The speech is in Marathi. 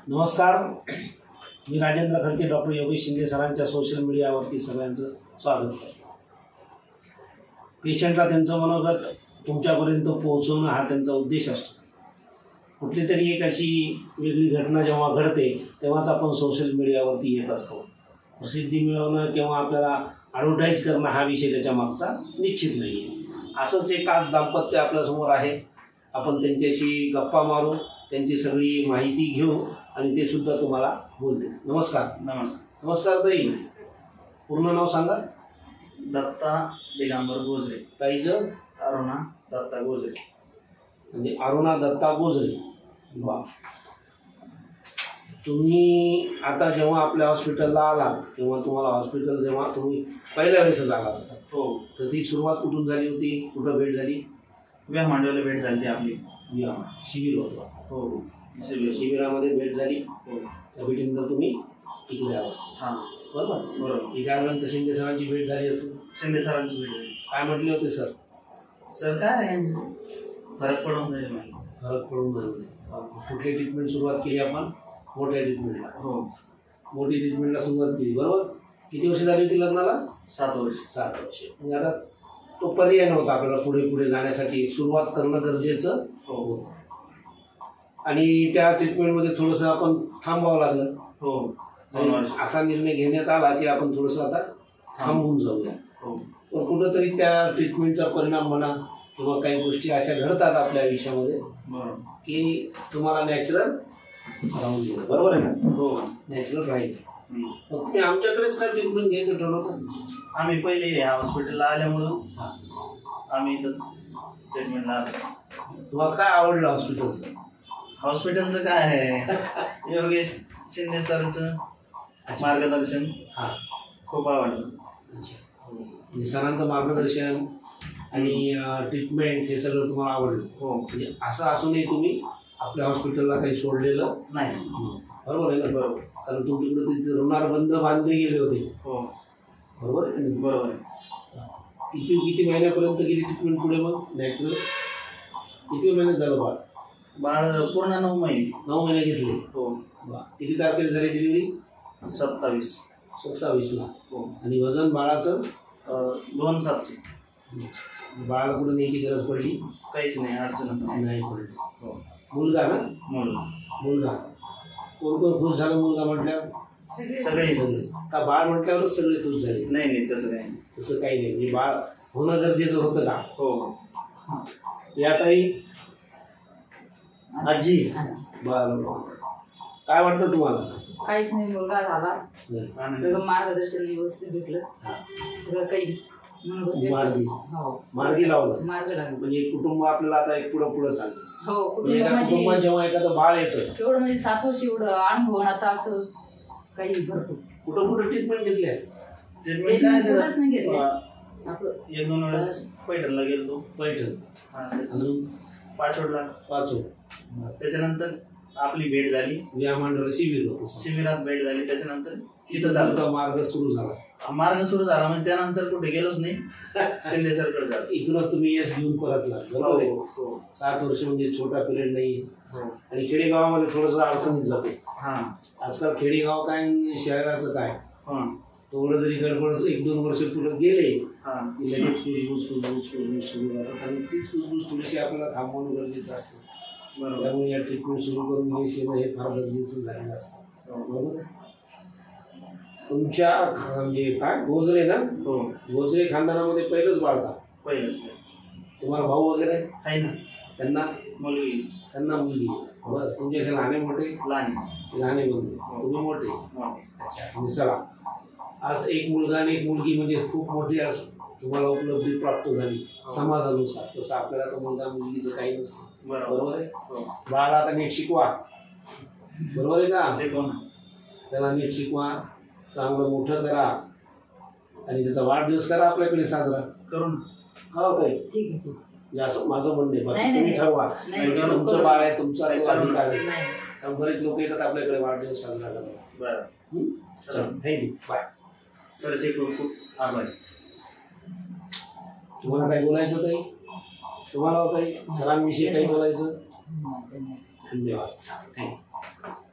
नमस्कार, मी राजेंद्र खडके, डॉक्टर योगेश शिंदे सरांच्या सोशल मीडियावरती सगळ्यांचं स्वागत करतो. पेशंटला त्यांचं मनोगत तुमच्यापर्यंत पोहोचवणं हा त्यांचा उद्देश असतो. कुठली तरी एक अशी वेगळी घटना जेव्हा घडते तेव्हाच आपण सोशल मीडियावरती येत असतो. प्रसिद्धी मिळवणं किंवा आपल्याला ॲडव्हर्टाईज करणं हा विषय त्याच्या मागचा निश्चित नाही आहे. असंच एक आज दाम्पत्य आपल्यासमोर आहे. आपण त्यांच्याशी गप्पा मारू, त्यांची सगळी माहिती घेऊ आणि ते सुद्धा तुम्हाला बोलते. नमस्कार. नमस्कार. नमस्कार ताई. पूर्ण नाव सांगा. दत्ता दिगंबर गोजरे. ताईचं? अरुणा दत्ता गोजरे. म्हणजे अरुणा दत्ता गोजरे. वा. तुम्ही आता जेव्हा आपल्या हॉस्पिटलला आला तेव्हा तुम्हाला हॉस्पिटल जेव्हा तुम्ही पहिल्या वेळेसच आला असता, हो, तर ती सुरुवात कुठून झाली होती? कुठं भेट झाली? मांडवाला भेट झाली आपली. शिबिर होतं. हो, शिबिरामध्ये भेट झाली. हो, त्या भेटीनंतर तुम्ही इकडे आला. हां, बरोबर. इथे आल्यानंतर शिंदे सरांची भेट झाली असेल. शिंदे सरांची भेट झाली. काय म्हटले होते सर? सर काय फरक पडून जाईल मला. फरक पडून जाईल. कुठली ट्रीटमेंट सुरुवात केली आपण? मोठ्या ट्रीटमेंटला. हो, मोठी ट्रीटमेंटला सुरुवात केली. बरोबर. किती वर्ष झाली होती लग्नाला? 7 वर्ष. 7 वर्ष. म्हणजे आता तो पर्याय नव्हता आपल्याला पुढे जाण्यासाठी. सुरुवात करणं गरजेचं होतं. आणि त्या ट्रीटमेंटमध्ये थोडंसं आपण थांबावं लागलं. हो, असा निर्णय घेण्यात आला की आपण थोडंसं आता थांबून जाऊया. हो, पण कुठंतरी त्या ट्रीटमेंटचा परिणाम म्हणा किंवा काही गोष्टी अशा घडतात आपल्या आयुष्यामध्ये की तुम्हाला नॅचरल राहून गेलं. बरोबर आहे ना? हो, नॅचरल राहील. मग तुम्ही आमच्याकडेच काय ट्रीटमेंट घ्यायचं ठरवलं? आम्ही पहिले या हॉस्पिटलला आल्यामुळं आम्ही इथंच ट्रीटमेंटला आलो. तुम्हाला काय आवडलं हॉस्पिटलचं? हॉस्पिटलचं काय आहे, योगेश शिंदे सरचं मार्गदर्शन खूप आवडलं. सरांचं मार्गदर्शन आणि ट्रीटमेंट हे सगळं तुम्हाला आवडलं. हो, म्हणजे असं असूनही तुम्ही आपल्या हॉस्पिटलला काही सोडलेलं नाही. बरोबर आहे ना? बरोबर. कारण तुमच्याकडे तिथे ऋणारबंध बांधले गेले होते. हो, बरोबर आहे ना? बरोबर. किती महिन्यापर्यंत गेली ट्रीटमेंट पुढे? मग नॅचरल किती महिन्यात झालं बाळ? बाळ पूर्ण 9 महिने. 9 महिने घेतले. हो. किती तारखेला झाली डिलिव्हरी? 27ला. हो. आणि वजन बाळाचं? 2,700. बाळाला कुठं न्यायची गरज पडली? काहीच नाही, अडचण नाही पडली. हो. मुलगा ना? मुलगा. कोण खुश झालं मुलगा म्हटल्यावर? सगळे. का बाळ म्हटल्यावरच सगळे खुश झाले? नाही, तसं काही. तसं काही नाही. म्हणजे बाळ होणं गरजेचं होतं का? हो. या ताई, आजी. बरं. काय वाटतं तुम्हाला? काहीच नाही, मुलगा झाला. सगळं मार्गदर्शन व्यवस्थित भेटलं. सगळं काही मार्गी लावलं. म्हणजे कुटुंब आपल्याला आता एक पुढं चाललं. हो, कुटुंबात जेव्हा एखादं बाळ येतं एवढं म्हणजे 7 वर्ष एवढं अनुभव आता काही भरपूर. कुठं ट्रीटमेंट घेतल्या? ट्रीटमेंट काय नाही घेतलं. 1-2 वेळेस पैठणला गेलो. पैठण. अजून पाचोडला. त्याच्यानंतर आपली भेट झाली. व्यायाम शिबिर होतं. शिबिरात भेट झाली. त्याच्यानंतर इथं झालं मार्ग सुरू झाला. म्हणजे त्यानंतर कुठे गेलोच नाही. शिंदे सरकडे झालं. इथूनच तुम्ही यश घेऊन परतला. बरोबर आहे. 7 वर्ष म्हणजे छोटा पिरियड नाही. आणि खेडेगावामध्ये थोडंसं अडचणीत जाते. आजकाल खेडेगाव काय शहराचं काय, थोडं जरी गडबड 1-2 वर्ष पुढे गेले की लगेच कुजबूज सुरू करतात. आणि तीच कुजबूज थोडीशी आपल्याला थांबवणं गरजेचं असतं. त्यामुळे या ट्रीटमेंट सुरू करून यश येणं हे फार गरजेचं झालेलं असतं. बरोबर. तुमच्या म्हणजे काय गोजरे ना? हो, गोजरे खानदानामध्ये पहिलंच बाळ का? पहिलंच. तुम्हाला भाऊ वगैरे आहे ना? त्यांना मुलगी. बरं. तुमच्या लहाने मोठे? लहाने मुलगी. तुम्ही मोठे. म्हणजे चला, आज एक मुलगा आणि एक मुलगी म्हणजे खूप मोठी आज तुम्हाला उपलब्धी प्राप्त झाली समाजानुसार. तसं आपल्याला तर मुलगा मुलगीचं काही नसतं. बरोबर आहे. बाळाला आता नीट शिकवा. बरोबर आहे का? त्याला नीट शिकवा, चांगलं मोठं करा आणि त्याचा वाढदिवस करा आपल्याकडे साजरा करून. हो ताई, याचं माझं म्हणणं आहे. तुम्ही ठरवा. तुमचं बाळ आहे, तुमचा अधिकार आहे. बरेच लोक येतात आपल्याकडे वाढदिवस साजरा करायला. चला, थँक्यू. बाय. सरचे खूप आभार. तुम्हाला काय बोलायचं ताई? तुम्हाला ताई सरांविषयी काही बोलायचं? धन्यवाद. थँक्यू.